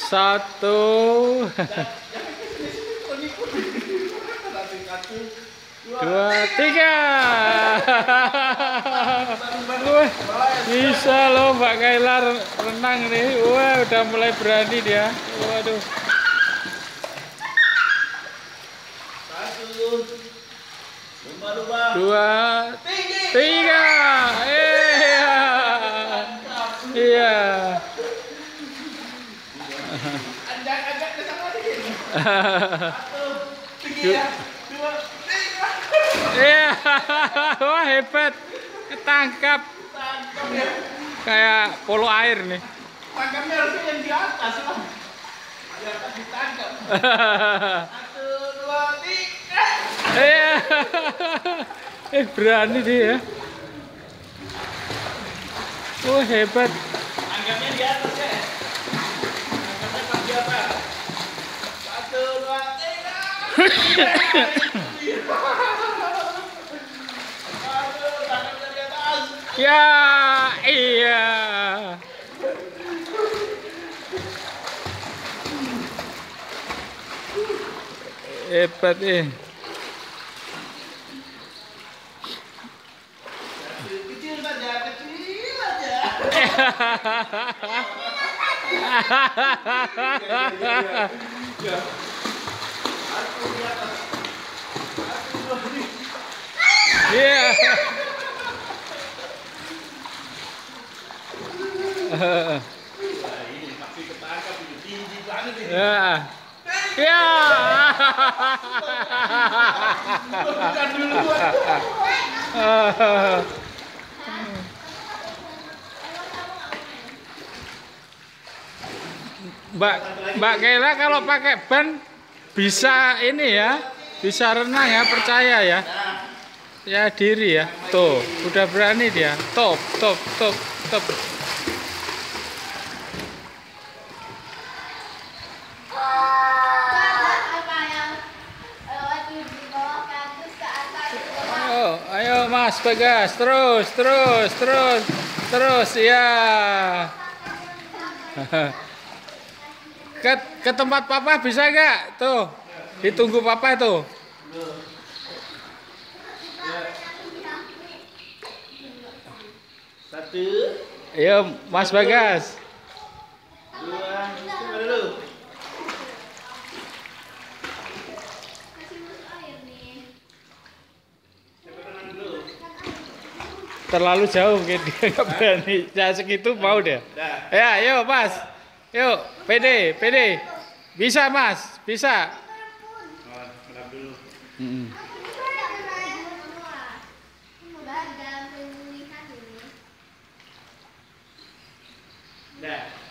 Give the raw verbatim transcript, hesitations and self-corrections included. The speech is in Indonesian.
Satu. Dua, tiga. Wah, bisa loh Mbak Kayla renang nih. Wah, udah mulai berani dia. Waduh. Dua, tiga. Iya. Iya. Ajak-ajak ke sana dikit. Satu, tiga, dua, tiga. Iya. Wah, hebat. Ketangkap. Tangkap ya. Kayak polo air nih. Tangkapnya harusnya yang di atas lah. Di atas ditangkap. Satu, dua, tiga. Iya. Eh, berani dia ya. Oh, hebat. Tangkapnya di atas ya. Tangkapnya pas di atas. Satu, dua, tiga. Aduh, tangkapnya di atas. Ya, iya. Hebat eh. Kecil saja, kecil aja. Satu di atas. Satu, dua, tiga. Iya. Wah, ini pasti ketangkap ini tinggi banget ini. Ya. Ya. Bukan duluan. Mbak Mbak Kayla kalau pakai ban bisa ini ya, bisa renang ya, percaya ya. Ya diri ya. Tuh, udah berani dia. Top, top, top, top. Ayo, ayo Mas Bagas, terus, terus, terus, terus, ya. Ke, ke tempat Papa bisa nggak? Tuh, ditunggu Papa tuh. Satu, Ayo Mas Bagas. dua, coba dulu. Terlalu jauh mungkin dia nggak berani. Ya segitu mau dia. Ya, ayo Mas. Yuk, pede, pede. Bisa Mas, bisa. Mm-mm. Dah.